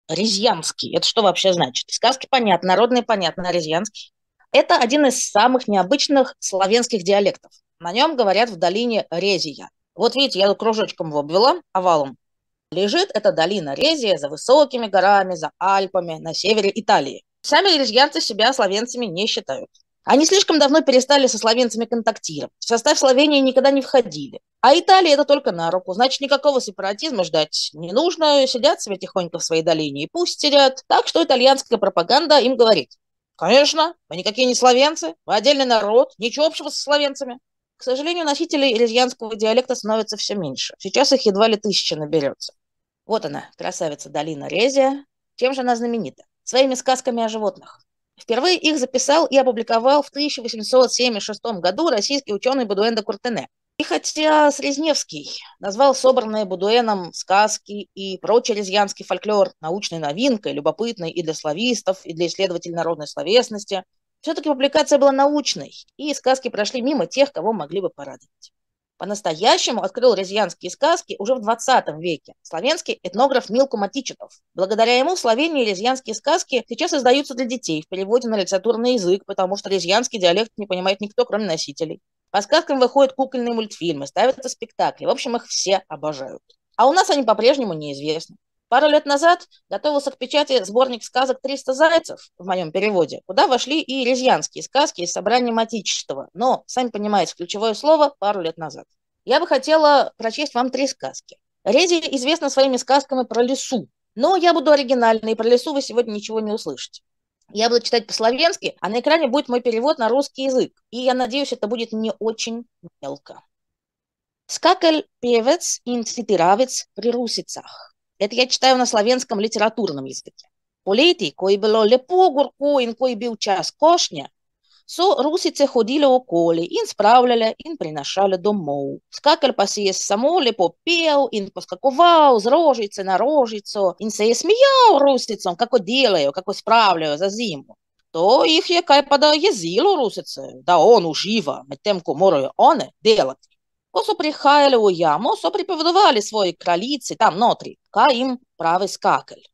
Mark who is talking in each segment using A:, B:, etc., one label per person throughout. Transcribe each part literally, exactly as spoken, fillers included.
A: Резьянский. Это что вообще значит? Сказки понятно, народные понятно, а резьянский? Это один из самых необычных славянских диалектов. На нем говорят в долине Резия. Вот видите, я тут кружочком его обвела, овалом. Лежит эта долина Резия за высокими горами, за Альпами, на севере Италии. Сами резьянцы себя словенцами не считают. Они слишком давно перестали со словенцами контактировать. В состав Словении никогда не входили. А Италии это только на руку. Значит, никакого сепаратизма ждать не нужно. Сидят себе тихонько в своей долине и пусть сидят. Так что итальянская пропаганда им говорит: конечно, вы никакие не словенцы, вы отдельный народ, ничего общего со словенцами. К сожалению, носителей резьянского диалекта становится все меньше. Сейчас их едва ли тысяча наберется. Вот она, красавица долина Резия. Чем же она знаменита? Своими сказками о животных. Впервые их записал и опубликовал в тысяча восемьсот семьдесят шестом году российский ученый Бодуэн де Куртене. И хотя Срезневский назвал собранные Бодуэном сказки и прочий резьянский фольклор научной новинкой, любопытной и для славистов, и для исследователей народной словесности, все-таки публикация была научной, и сказки прошли мимо тех, кого могли бы порадовать. По-настоящему открыл резьянские сказки уже в двадцатом веке славянский этнограф Милко Матичетов. Благодаря ему в Словении резьянские сказки сейчас издаются для детей в переводе на литературный язык, потому что резьянский диалект не понимает никто, кроме носителей. По сказкам выходят кукольные мультфильмы, ставятся спектакли. В общем, их все обожают. А у нас они по-прежнему неизвестны. Пару лет назад готовился к печати сборник сказок «триста зайцев» в моем переводе, куда вошли и резьянские сказки из собрания Матичества. Но, сами понимаете, ключевое слово «пару лет назад». Я бы хотела прочесть вам три сказки. Резия известна своими сказками про лису, но я буду оригинальной, и про лису вы сегодня ничего не услышите. Я буду читать по-словенски, а на экране будет мой перевод на русский язык. И я надеюсь, это будет не очень мелко. Скакаль певец и цитировец при русицах. Это я читаю на славянском литературном языке. Полети, кои было лепо горко, ин кои бил час кошня, со русице ходили околі, ін справляли, ін приношали домов. Скакаль пасіє само, лепо пел, ін поскакував з рожиці на рожицю, ін се сміяв русицом, како делаю, како справляю за зиму. То їх якай пада єзіло русице, да он ужива, медтем ко морою оне делати. Косо прихаяли у яму, со приповідували свої краліці там нутрі, ка їм правий скакаль.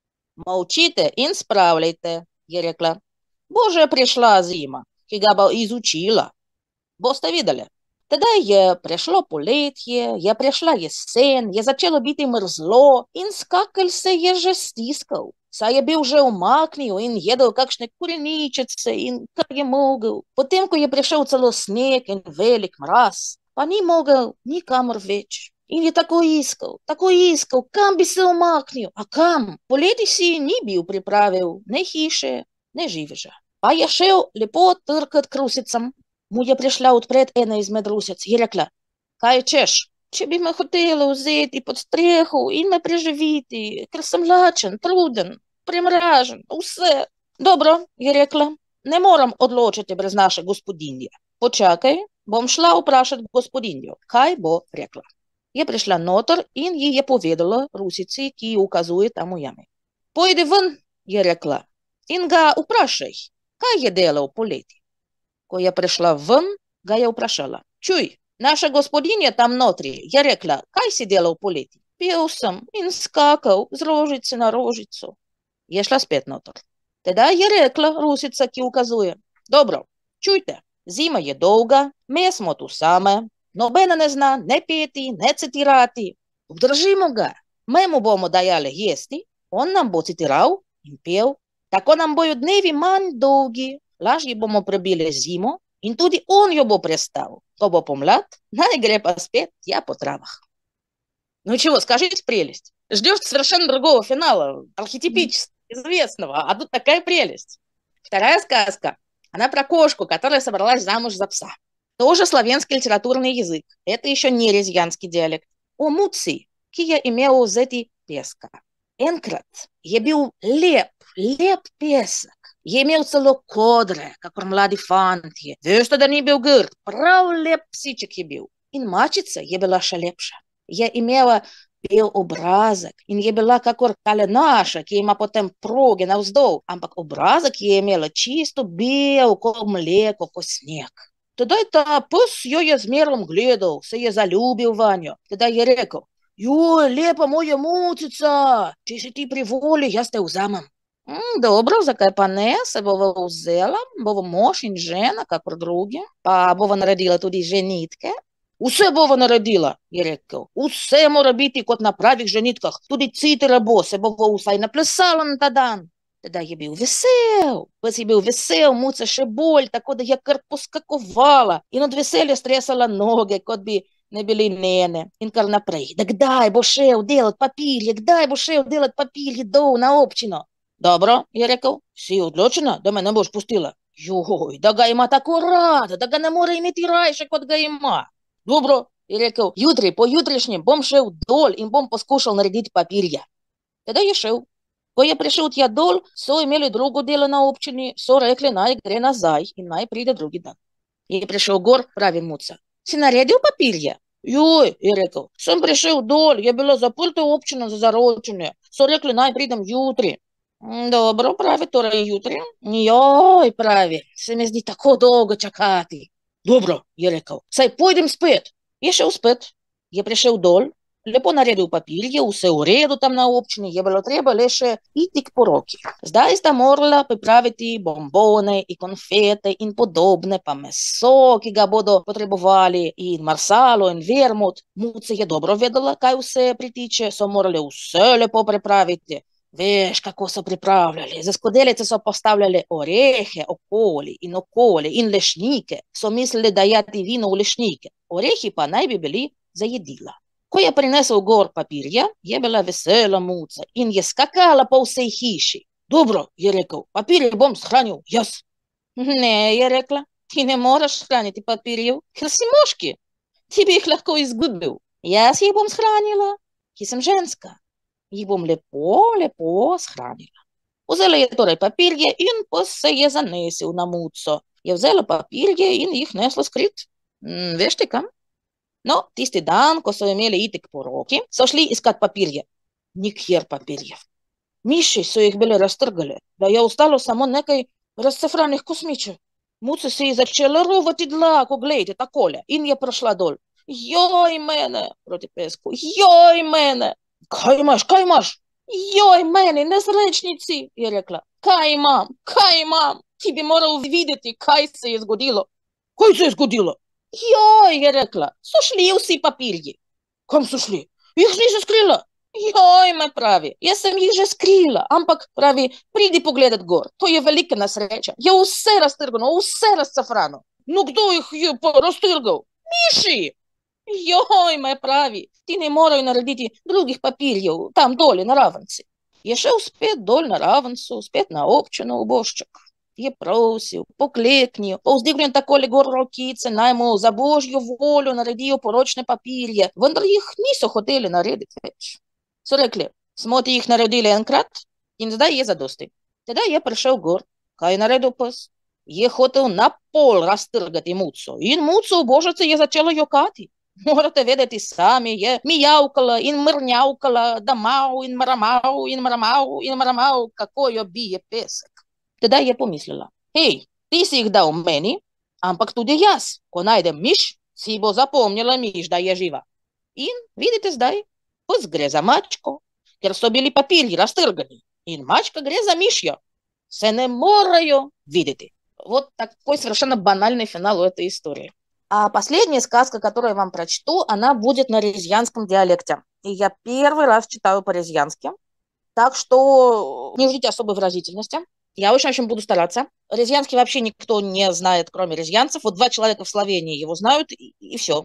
A: Мовчите, ін справляйте, je rekla. Боже, пришла зима, кога бы изучила. Босте видали? Тогда je пришло полетие, je пришла есен, je začelo biti mrzlo in skakal se je že stiskal. Saj je bil že umaknil in jedel kakšne koreničice in kar je mogel. Potem, ko je prišel celo sneg in velik mraz, pa ni mogel nikamor več. In je tako iskal, tako iskal, kam bi se umaknil. A kam? Poleti si ni bil pripravil ne hiše, не живеже. Pa je šel lepo trkat k rusicam. Mu je prišla odpred ena izmed rusic. Je rekla: kaj češ? Če bi me hotela vzeti pod streho in me preživeti, ker sem lačen, truden, premražen, vse. Dobro, je rekla, ne moram odločiti brez naše gospodinje. Počakaj, bom šla vprašati gospodinjo, kaj bo rekla. Je prišla noter in ji je povedala rusici, ki ji ukazuje tam v jami. Pojdi ven, je rekla. In ga vprašaj, kaj je delal poleti. Ko je prišla ven, ga je vprašala: čuj, naša gospodinja tam notri je rekla, kaj si delal poleti. Pil sem in skakal z rožice na rožico. Je šla spet noter. Teda je rekla rusica, ki ukazuje: dobro, čujte, zima je dolga, me smo tu same, nobena ne zna ne peti, ne citirati. Obdržimo ga, me mu bomo dajali jesti, on nam bo citiral in pel. Tako nam bojo dnevi manj dolgi, lažje bomo prebili zimo in tudi on jo bo prestal. Ko bo pomlad, naj gre pa spet tja по травах. Ну чего, скажите прелесть. Ждешь совершенно другого финала, архетипически известного, а тут такая прелесть. Вторая сказка, она про кошку, которая собралась замуж за пса. Тоже славянский литературный язык. Это еще не резьянский диалект. О муци, кия имел зети песка. Енкрат je bil lep, lep pesek. Je imel celo kodre, kakor mladi fantje. Veste, da ni bil grd, prav lep psiček je bil. In mačica je bila še lepša. Je imela bel obrazek in je bila kakor kalenaša, ki ima potem proge navzdol, ampak obrazek je imela čisto bel, kot mleko, kot sneg. Tedaj ta pes jo je zmerom gledal, se je zaljubil vanjo. Tedaj je rekel: Joj, lepa moja mucica, če si ti privoli, jaz te vzamem. Mm, dobro, zakaj pa ne, se bova vzela, bova mož in žena, kakor drugi, pa bova naredila tudi ženitke. Vse bova naredila, je rekel, vse mora biti kot na pravih ženitkah, tudi citera bo, se bova vsaj naplesala na ta dan. Teda je bil vesel, pa si bil vesel, muca še bolj, tako da je kar poskakovala in od veselja stresala noge, kot bi ne bili njene in kar naprej. Da kdaj bo šel delat papirje, kdaj bo šel delat papirje dol na občino? Dobro, je rekel, si odločena, da me ne boš pustila? Joj, da ga ima tako rad, da ga ne more imeti rajše, kot ga ima. Dobro, je rekel, jutri, po jutrišnjem bom šel dol in bom poskušal narediti papirje. Teda je šel. Ko je prišel tja dol, so imeli drugo delo na občini, so rekli, naj gre nazaj in naj pride drugi dan. Je prišel gor, pravi muca. Si naredil papirje? Joj, je rekel, sem prišel dol, je bila zaprta občina za zaročenje. So rekli, naj pridem jutri. Dobro, pravi, torej jutri. Joj, pravi, se mi zdi tako dolgo čakati. Dobro, je rekel, saj pojdem spet. Je šel spet, je prišel dol, lepo naredil papirje, vse v redu tam na občini, je bilo treba le še iti k poroki. Zdaj sta morala pripraviti bombone in konfete in podobne, pa meso, ki ga bodo potrebovali, in marsalo in vermut. Muca je dobro vedela, kaj vse pritiče, so morali vse lepo pripraviti. Veš, kako so pripravljali. Za skodelice so postavljali orehe okoli in okoli in lešnike. So mislili, da jati vino v lešnike. Orehi pa naj bi bili za jedila. Ko je prinesel gor papirja, je bila vesela muca in je skakala po vsej hiši. Dobro, je rekel, papirje bom shranil jaz. Ne, je rekla, ti ne moraš shraniti papirjev, ker si moški. Ti bi jih lahko izgubil. Jaz jih bom shranila, ki sem ženska. Jih bom lepo, lepo shranila. Vzela je torej papirje in pa se je zanesil na muco. Je vzela papirje in jih nesla skrit. Mm, veš ti kam? No, tisti dan, ko so imeli iti k poroki, so šli iskat papirje. Nikjer papirjev. Miši so jih bile raztrgali, da je ostalo samo nekaj razcefranih kosmičev. Muca se je začela rovati dlako, gledajte, takole, in je prišla dol. Joj mene, proti pesku, joj mene. Kaj imaš, kaj imaš? Joj, meni, nesrečnici, je rekla. Kaj imam, kaj imam? Ti bi moral videti, kaj se je zgodilo. Kaj se je zgodilo? Joj, je rekla, so šli vsi papirji. Kam so šli? Jih nisi skrila? Joj, me pravi, jaz sem jih že skrila, ampak pravi, pridi pogledat gor, to je velika nesreča. Je vse raztrgano, vse razcefrano. No, kdo jih je pa raztrgal? Miši! Joj, me pravi, ti ne morajo narediti drugih papirjev, tam dole na Ravenci. Je šel spet dol na Ravencu, spet na občino v Bošček. Je prosil, pokleknil, povzdignil takole gor rokice, naj mu za božjo voljo naredijo poročne papirje, vendar jih niso hoteli narediti več. So rekli, smo ti jih naredili enkrat in zdaj je zadosti. Teda je prišel gor, kaj je naredil pes? Je hotel na pol raztrgati muco in muco v Božice je začela jokati. Morate vedeti sami, je mijavkala in mrnjavkala, da mau in mramav in mramav in mramav, kako jo bije pesek. Teda je pomislila, hej, ti si jih dal meni, ampak tudi jaz, ko najdem miš, si bo zapomnila miš, da je živa. In vidite zdaj, pes gre za mačko, ker so bili papirji raztrgani in mačka gre за мишью. Се не мораю видеть. Вот такой совершенно банальный финал у этой истории. А последняя сказка, которую я вам прочту, она будет на резьянском диалекте. И я первый раз читаю по-резьянски. Так что не ждите особой выразительности. Я очень-очень буду стараться. Резьянский вообще никто не знает, кроме резьянцев. Вот два человека в Словении его знают, и, и все.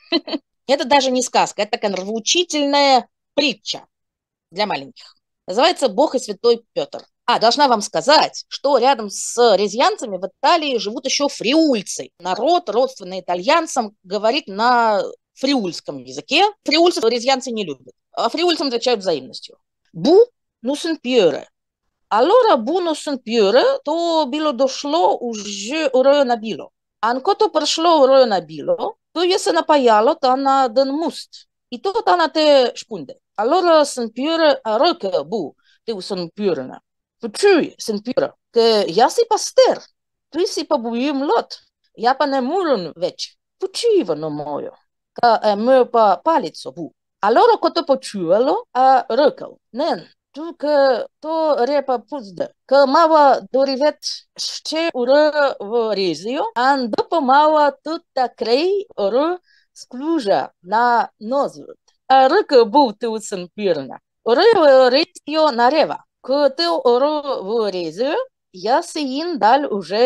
A: Это даже не сказка, это такая нравоучительная притча для маленьких. Называется «Бог и святой Петр». А, должна вам сказать, что рядом с резьянцами в Италии живут еще фриульцы. Народ, родственный итальянцам, говорит на фриульском языке. Фриульцев резьянцы не любят. А фриульцам отвечают взаимностью. «Бу нусен пьере». Allora buono Saint-Pierre, то било дошло уже урою на било. Анко то пришло урою на било, то je se napajalo ta na den must. I to ta na te špunde. Allora Saint-Pierre reke bu, te v Saint-Pierre. Počuj, Saint-Pierre, ke jaz si pa star, ti si pa bojim lot. Ja pa ne morem več. Počivano mojo. Ka me pa palico bu. Allora cosa почувало, а рыкал. Нен, только то репа пузда. Că мава доривет ще урă в резио, ан după мава тutta crei урă scluja na nozut. A râcă bu tu sunt pirna. Ură резио нарeva. Că te ură в резио, я се ин дал уже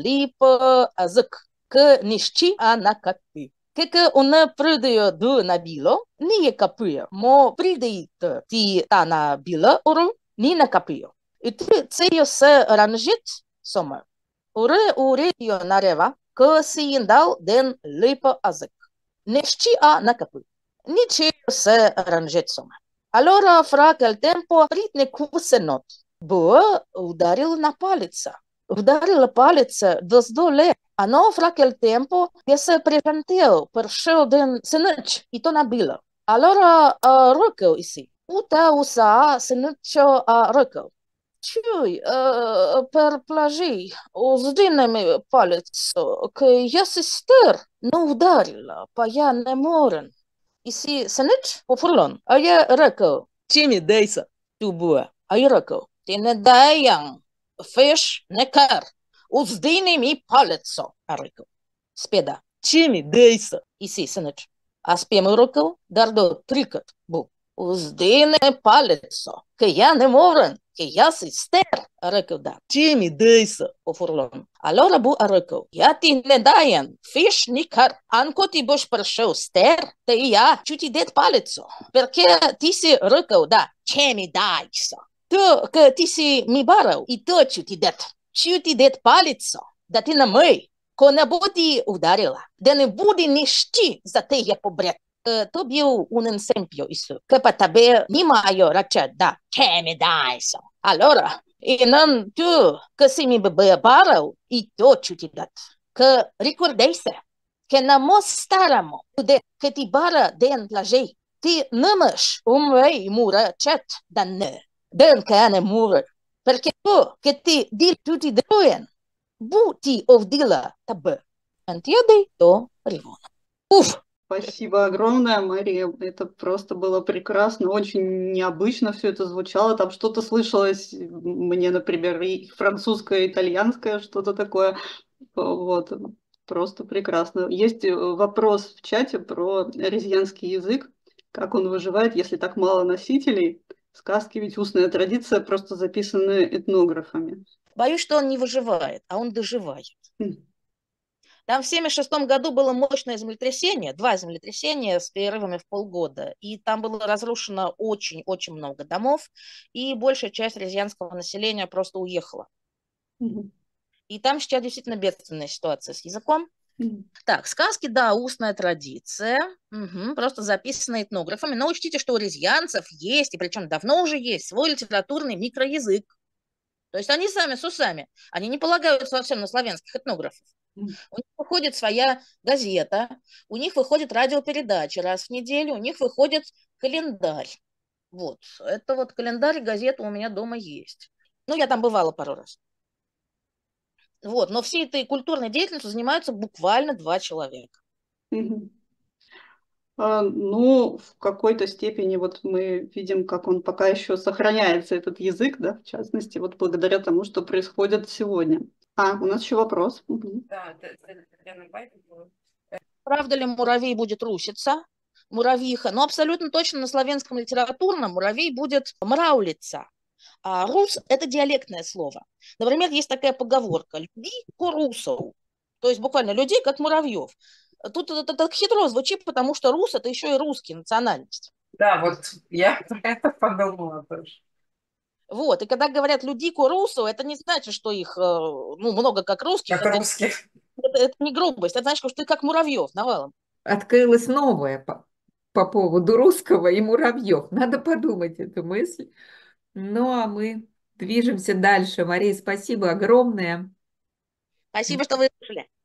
A: липă азык. Că niști a накапи. Că una prădăio du na bilo, ni e capăio. Mo pridăită ti ta na bilo, uru, ni na capăio. И ты цею с ранжит сома. Уре уре ё нарeva, că se indal den липă азык. Нещи а на capăio. Nici să ранжит сома. Allora fra quel tempo притне кусенот. Бă, ударил на палица. Ударила палица доздоле. Оно fra quel tempo я се презентел першел ден сыныч, и то набило. Allora uh, рыкал иси. Ута уса сынычо uh, рыкал. Чуй, uh, per плажи, уздинами палец, că я сестер, но ударила, па я не морен. Иси сыныч пофурлон, а я рыкал. Чими дейса, тубуа, а я рыкал. Ти не даян, фиш не кар. Уздиними палецо, а рыкал. Спеда. Чими дейса, иси сыныч. А спема рыкал, дардо трикат бу. Уздине палецо, că я не морен. Că я сестер, a răcău, da. Чими дейса, пофурлон. Allora bu a răcău. Я ти не даен, фиш никар. Анко ти бош першел стер, te я чути дед палецо. Perché ti si răcău, da. Чими дайса. Tu, că ti si mi barău, и то чути дед. Чути дед палецо, да ти на мăi. Că ne budi udarila. De ne budi niști za te je pobret. To bio un esempio, isso. Că pe tabe nima io racea, da. Чими дайса. Allora, e non tu, că si mi băbarău, и то чути дед. Că ricordese, că na mo staramo, de că ti bara den plajei, ti nămăș umrei mură cet, da ne, den că ane mură. Perché tu, că ti dil tuti druen, bu ti ovdila tabă. Антиадей то ревона. Уф!
B: Спасибо огромное, Мария. Это просто было прекрасно, очень необычно все это звучало. Там что-то слышалось мне, например, и французское, и итальянское, что-то такое. Вот, просто прекрасно. Есть вопрос в чате про резьянский язык, как он выживает, если так мало носителей. Сказки ведь устная традиция, просто записаны этнографами.
A: Боюсь, что он не выживает, а он доживает. Там в семьдесят шестом году было мощное землетрясение, два землетрясения с перерывами в полгода, и там было разрушено очень-очень много домов, и большая часть резьянского населения просто уехала. Mm-hmm. И там сейчас действительно бедственная ситуация с языком. Mm-hmm. Так, сказки, да, устная традиция, угу, просто записанная этнографами, но учтите, что у резьянцев есть, и причем давно уже есть, свой литературный микроязык. То есть они сами с усами, они не полагаются совсем на славянских этнографов. У них выходит своя газета, у них выходит радиопередача раз в неделю, у них выходит календарь. Вот, это вот календарь, газета у меня дома есть. Ну, я там бывала пару раз. Вот, но всей этой культурной деятельностью занимаются буквально два человека.
B: Mm-hmm. А, ну, в какой-то степени вот мы видим, как он пока еще сохраняется, этот язык, да, в частности, вот благодаря тому, что происходит сегодня. А, у нас еще вопрос. Угу.
A: Да, правда ли муравей будет руситься? Муравьиха. Но абсолютно точно на славянском литературном муравей будет мраулица. А рус – это диалектное слово. Например, есть такая поговорка «Люби ко русов». То есть буквально людей, как муравьев. Тут это так хитро звучит, потому что рус – это еще и русский, национальность.
C: Да, вот я про это подумала тоже.
A: Вот, и когда говорят «людику русу», это не значит, что их ну, много как русских.
C: Как
A: это,
C: русских.
A: Это, это не грубость, это значит, что ты как муравьев навалом.
D: Открылось новое по, по поводу русского и муравьев. Надо подумать эту мысль. Ну, а мы движемся дальше. Мария, спасибо огромное.
A: Спасибо, что вы пришли.